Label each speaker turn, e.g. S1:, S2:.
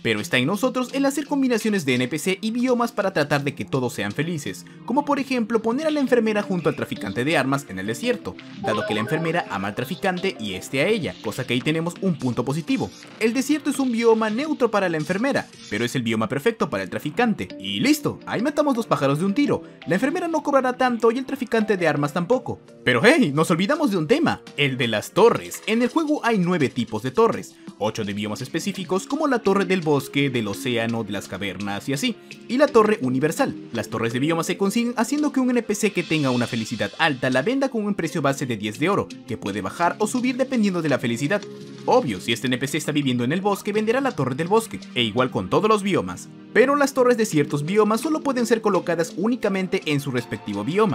S1: pero está en nosotros el hacer combinaciones de NPC y biomas para tratar de que todos sean felices, como por ejemplo poner a la enfermera junto al traficante de armas en el desierto, dado que la enfermera ama al traficante y este a ella, cosa que ahí tenemos un punto positivo. El desierto es un bioma neutro para la enfermera, pero es el bioma perfecto para el traficante, y listo, ahí matamos dos pájaros de un tiro. La enfermera no cobrará tanto y el traficante de armas tampoco. Pero hey, nos olvidamos de un tema, el de las torres. En el juego hay 9 tipos de torres, 8 de biomas específicos como la torre del bosque, del océano, de las cavernas y así, y la torre universal. Las torres de biomas se consiguen haciendo que un NPC que tenga una felicidad alta la venda con un precio base de 10 de oro, que puede bajar o subir dependiendo de la felicidad. Obvio, si este NPC está viviendo en el bosque, venderá la torre del bosque, e igual con todos los biomas. Pero las torres de ciertos biomas solo pueden ser colocadas únicamente en su respectivo bioma,